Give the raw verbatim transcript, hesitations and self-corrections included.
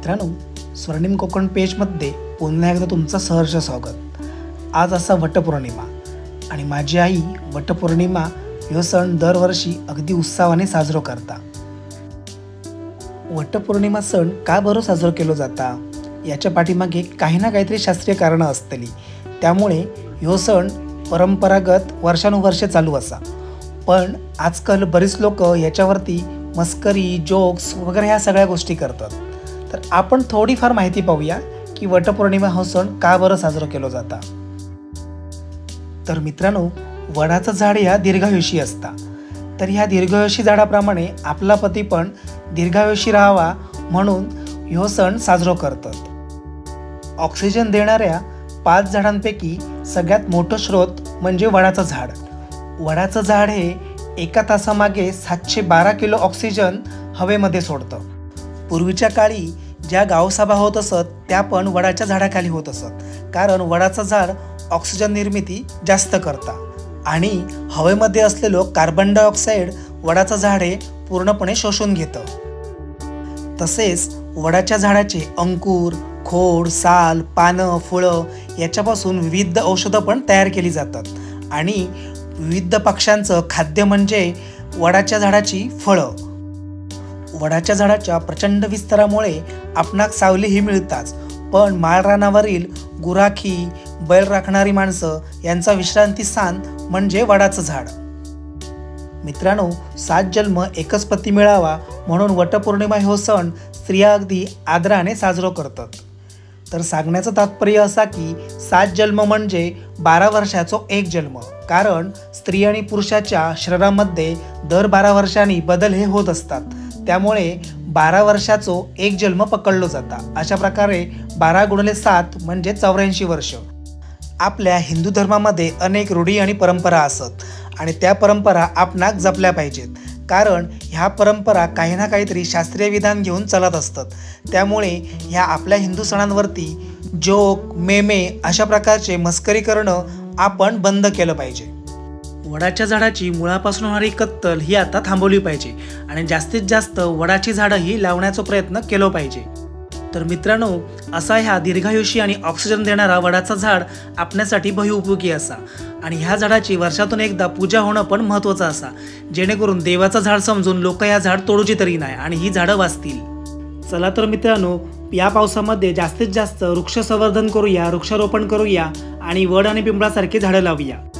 मित्रांनो, स्वर्णिम कोकण पेजमध्ये पुन्हा एकदा तुमचं सहर्ष स्वागत। आज असा वटपौर्णिमा आणि माझी आई वटपौर्णिमा हा सण दरवर्षी अगदी उत्साहाने साजरा करता। वटपौर्णिमा सण का बरं साजरा केला जाता याच्या पाठीमागे काही ना काहीतरी शास्त्रीय कारण असतली। त्यामुळे हा सण परंपरागत वर्षानुवर्षे चालू असा। पण आजकाल बरीच लोक याच्यावरती मस्करी जोक्स वगैरे ह्या सगळ्या गोष्टी करतात। तर आपण थोडीफार माहिती पाहूया की वटपौर्णिमा हा सण का बरं साजरा केला जाता। तर मित्रांनो, वडाचं झाड या दीर्घायुषी असता। तर ह्या दीर्घायुषी झाडाप्रमाणे आपला पती पण दीर्घायुषी राहावा म्हणून हा सण साजरा करतात। ऑक्सिजन देणाऱ्या पाच झाडांपैकी सगळ्यात मोठं स्रोत म्हणजे वडाचं झाड। वडाचं झाड हे एका तासामागे सातशे बारा किलो ऑक्सिजन हवेमध्ये सोडतं। पूर्वीच्या काळी ज्या गावसभा होत असत त्या पण वडाच्या झाडाखाली होत असत, कारण वडाचं झाड ऑक्सिजन निर्मिती जास्त करता आणि हवेमध्ये असलेलो कार्बन डायऑक्साईड वडाचं झाड हे पूर्णपणे शोषून घेतं। तसेच वडाच्या झाडाचे अंकुर, खोड, साल, पानं, फुलं याच्यापासून विविध औषधं पण तयार केली जातात आणि विविध पक्ष्यांचं खाद्य म्हणजे वडाच्या झाडाची फळं। वडाच्या झाडाच्या प्रचंड विस्तारामुळे आपणाक सावली ही मिळताच, पण माळरानावरील गुराखी, बैल राखणारी माणसं यांचा विश्रांती स्थान म्हणजे वडाचं झाड। मित्रांनो, सात जन्म एकच पती मिळावा म्हणून वटपौर्णिमा हा सण स्त्रिया अगदी आदराने साजरा करतात। तर सांगण्याचं तात्पर्य असा की सात जन्म म्हणजे बारा वर्षाचो एक जन्म, कारण स्त्री आणि पुरुषाच्या शरीरामध्ये दर बारा वर्षांनी बदल हे होत असतात। त्यामुळे बारा वर्षाचो एक जन्म पकडलो जाता। अशा प्रकारे बारा गुणिले सात म्हणजे चौऱ्याऐंशी वर्ष। आपल्या हिंदू धर्मामध्ये अनेक रूढी आणि परंपरा असत आणि त्या परंपरा आपणाक जपल्या पाहिजेत, कारण ह्या परंपरा काही ना काहीतरी शास्त्रीय विधान घेऊन चालत असतात। त्यामुळे ह्या आपल्या हिंदू सणांवरती जोक, मेमे अशा प्रकारचे मस्करी करणं आपण बंद केलं पाहिजे। वडाच्या झाडाची मुळापासून होणारी कत्तल ही आता थांबवली पाहिजे आणि जास्तीत जास्त वडाची झाडं ही लावण्याचा प्रयत्न केला पाहिजे। तर मित्रांनो, असा ह्या दीर्घायुषी आणि ऑक्सिजन देणारा वडाचा झाड आपल्यासाठी बहुउपयोगी असा आणि ह्या झाडाची वर्षातून एकदा पूजा होणं पण महत्त्वाचं असा, जेणेकरून देवाचं झाड समजून लोक या झाड तोडूची तरी नाही आणि ही झाडं वाचतील। चला तर मित्रांनो, या पावसामध्ये जास्तीत जास्त वृक्ष संवर्धन करूया, वृक्षारोपण करूया आणि वड आणि पिंपळासारखी झाडं लावूया।